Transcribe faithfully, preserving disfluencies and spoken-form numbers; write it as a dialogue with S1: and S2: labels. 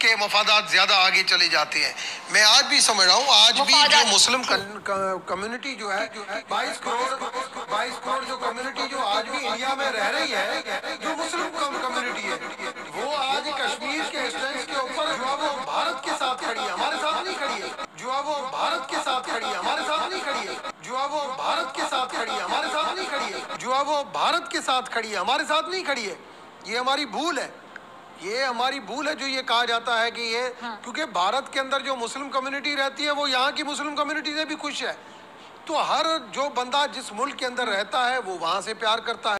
S1: के मफादात ज्यादा आगे चले जाते हैं। मैं आज भी समझ रहा हूँ, आज भी जो मुस्लिम कम्युनिटी जो है बाईस करोड़ बाईस करोड़ जो कम्युनिटी जो आज भी इंडिया में रह रही है, जो मुस्लिम कम्युनिटी है, वो आज कश्मीर के स्टैंड के ऊपर जो है वो भारत के साथ खड़ी है, हमारे साथ नहीं खड़ी है। जो है वो भारत के साथ खड़ी है, हमारे साथ नहीं खड़ी है। जो है वो भारत के साथ खड़ी है, हमारे साथ नहीं खड़ी है। जो है वो भारत के साथ खड़ी है, हमारे साथ नहीं खड़ी है। ये हमारी भूल है, ये हमारी भूल है जो ये कहा जाता है कि ये हाँ। क्योंकि भारत के अंदर जो मुस्लिम कम्युनिटी रहती है वो यहाँ की मुस्लिम कम्युनिटी से भी खुश है। तो हर जो बंदा जिस मुल्क के अंदर रहता है वो वहाँ से प्यार करता है।